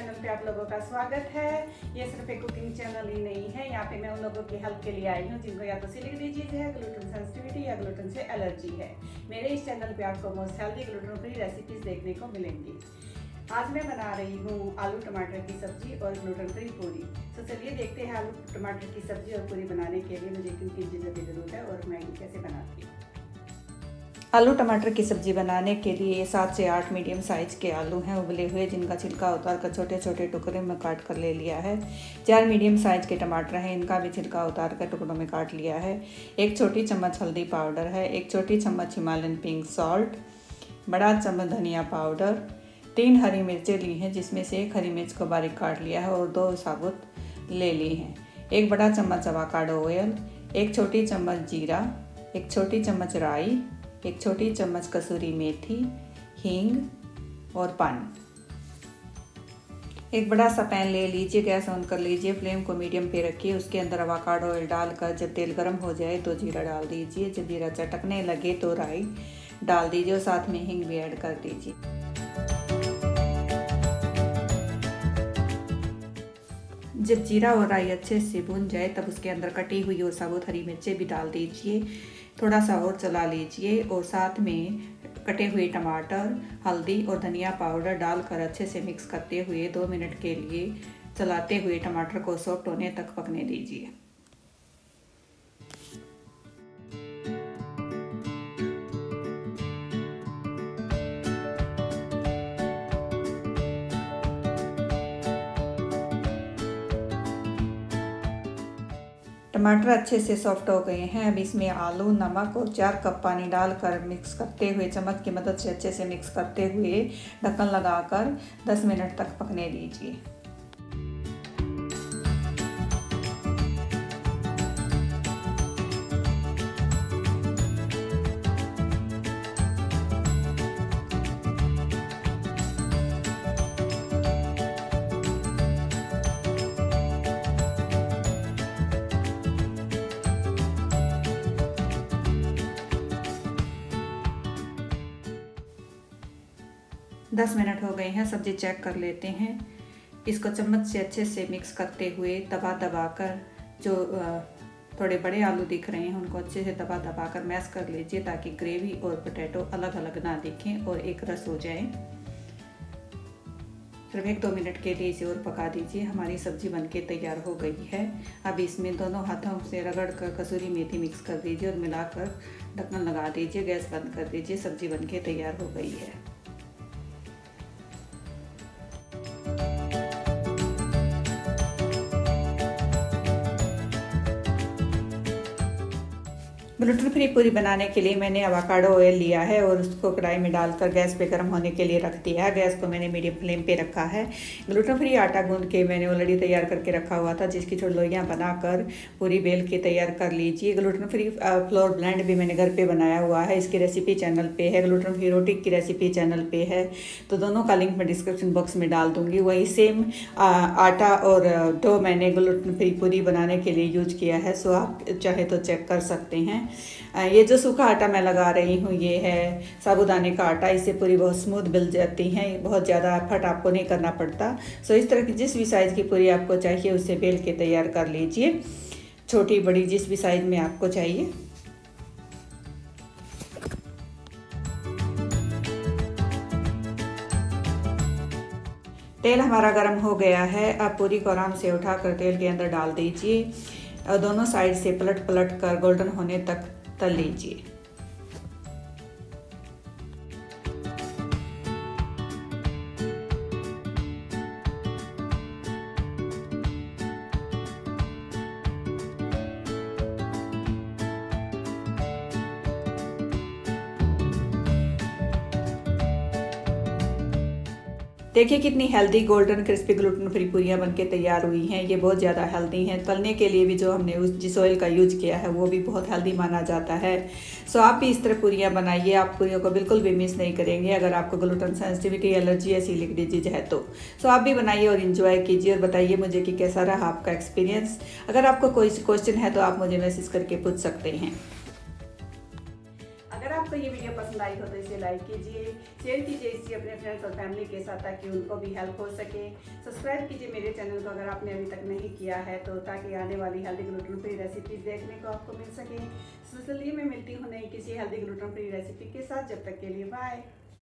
Channel पे आप लोगों का स्वागत है। ये सिर्फ एक कुकिंग चैनल ही नहीं है, यहाँ पे मैं उन लोगों की हेल्प के लिए आई हूँ जिनको या तो सिलिक डिजीज है, ग्लूटेन सेंसिटिविटी या ग्लूटेन से एलर्जी है। मेरे इस चैनल पे आपको most healthy gluten free recipes देखने को मिलेंगी। आज मैं बना रही हूँ आलू टमाटर की सब्जी और ग्लूटेन फ्री पूरी। तो चलिए देखते हैं आलू टमाटर की सब्जी और पूरी बनाने के लिए मुझे किन किन चीज़ों की ज़रूरत है और मैं कैसे बनाती हूँ। आलू टमाटर की सब्ज़ी बनाने के लिए 7 से 8 मीडियम साइज़ के आलू हैं उबले हुए, जिनका छिलका उतार कर छोटे छोटे टुकड़े में काट कर ले लिया है। 4 मीडियम साइज़ के टमाटर हैं, इनका भी छिलका उतार कर टुकड़ों में काट लिया है। 1 छोटी चम्मच हल्दी पाउडर है, 1 छोटी चम्मच हिमालयन पिंक सॉल्ट, बड़ा चम्मच धनिया पाउडर, 3 हरी मिर्चें ली हैं जिसमें से 1 हरी मिर्च को बारीक काट लिया है और 2 साबुत ले ली हैं। 1 बड़ा चम्मच अवाकाडो ऑयल, 1 छोटी चम्मच जीरा, 1 छोटी चम्मच राई, 1 छोटी चम्मच कसूरी मेथी, हींग और पानी। एक बड़ा सा पैन ले लीजिए, गैस ऑन कर लीजिए, फ्लेम को मीडियम पे रखिए। उसके अंदर अवाकाडो ऑयल डालकर जब तेल गर्म हो जाए तो जीरा डाल दीजिए। जब जीरा चटकने लगे तो राई डाल दीजिए और साथ में हींग भी ऐड कर दीजिए। जब जीरा और राई अच्छे से भून जाए तब उसके अंदर कटी हुई और साबुत हरी मिर्चें भी डाल दीजिए। थोड़ा सा और चला लीजिए और साथ में कटे हुए टमाटर, हल्दी और धनिया पाउडर डालकर अच्छे से मिक्स करते हुए 2 मिनट के लिए चलाते हुए टमाटर को सॉफ्ट होने तक पकने दीजिए। टमाटर अच्छे से सॉफ्ट हो गए हैं। अब इसमें आलू, नमक और 4 कप पानी डालकर मिक्स करते हुए चम्मच की मदद से अच्छे से मिक्स करते हुए ढक्कन लगाकर 10 मिनट तक पकने दीजिए। दस मिनट हो गए हैं, सब्जी चेक कर लेते हैं। इसको चम्मच से अच्छे से मिक्स करते हुए दबा दबा कर जो थोड़े बड़े आलू दिख रहे हैं उनको अच्छे से दबा दबा कर मैश कर लीजिए ताकि ग्रेवी और पोटैटो अलग अलग ना दिखें और एक रस हो जाए। सिर्फ 1-2 मिनट के लिए इसे और पका दीजिए। हमारी सब्जी बनके तैयार हो गई है। अब इसमें दोनों हाथों से रगड़ कर कसूरी मेथी मिक्स कर दीजिए और मिलाकर ढक्कन लगा दीजिए। गैस बंद कर दीजिए। सब्जी बनके तैयार हो गई है। ग्लूटेन फ्री पूरी बनाने के लिए मैंने अवाकाडो ऑयल लिया है और उसको कढ़ाई में डालकर गैस पे गर्म होने के लिए रख दिया है। गैस को मैंने मीडियम फ्लेम पे रखा है। ग्लूटेन फ्री आटा गूंद के मैंने ऑलरेडी तैयार करके रखा हुआ था, जिसकी छोटी लोइयाँ बनाकर पूरी बेल के तैयार कर लीजिए। ग्लूटेन फ्री फ्लोर ब्लेंड भी मैंने घर पर बनाया हुआ है, इसकी रेसिपी चैनल पर है। ग्लूटेन फ्री रोटी की रेसिपी चैनल पर है, तो दोनों का लिंक मैं डिस्क्रिप्शन बॉक्स में डाल दूँगी। वही सेम आटा और डो मैंने ग्लूटेन फ्री पूरी बनाने के लिए यूज किया है, सो आप चाहे तो चेक कर सकते हैं। ये जो सूखा आटा मैं लगा रही हूँ ये है साबूदाने का आटा। इससे पूरी बहुत स्मूथ बिल जाती हैं, बहुत ज़्यादा एफर्ट आपको नहीं करना पड़ता। सो इस तरह की जिस भी साइज़ की पूरी आपको चाहिए उससे बेल के तैयार कर लीजिए, छोटी बड़ी जिस भी साइज़ में आपको चाहिए। तेल हमारा गर्म हो गया है। अब पूरी को आराम से उठाकर तेल के अंदर डाल दीजिए और दोनों साइड से पलट पलट कर गोल्डन होने तक तल लीजिए। देखिए कितनी healthy golden crispy gluten free पूरियाँ बनके तैयार हुई हैं। ये बहुत ज़्यादा हेल्दी हैं। तलने के लिए भी जो हमने जिस ऑयल का यूज किया है वो भी बहुत हेल्दी माना जाता है। सो आप भी इस तरह पूरियाँ बनाइए, आप पूरियों को बिल्कुल भी मिस नहीं करेंगे। अगर आपको ग्लूटेन सेंसिटिविटी, एलर्जी या सीलिक डिजीज है तो सो आप भी बनाइए और इन्जॉय कीजिए और बताइए मुझे कि कैसा रहा आपका एक्सपीरियंस। अगर आपको कोई क्वेश्चन है तो आप मुझे मैसेज करके पूछ सकते हैं। अगर आप आपको ये वीडियो पसंद आई हो तो इसे लाइक कीजिए, शेयर कीजिए इसे अपने फ्रेंड्स और फैमिली के साथ ताकि उनको भी हेल्प हो सके। सब्सक्राइब कीजिए मेरे चैनल को अगर आपने अभी तक नहीं किया है तो, ताकि आने वाली हेल्दी ग्लूटेन फ्री रेसिपीज देखने को आपको मिल सके। चलिए मैं मिलती हूँ नई किसी हेल्दी ग्लूटेन फ्री रेसिपी के साथ, जब तक के लिए बाय।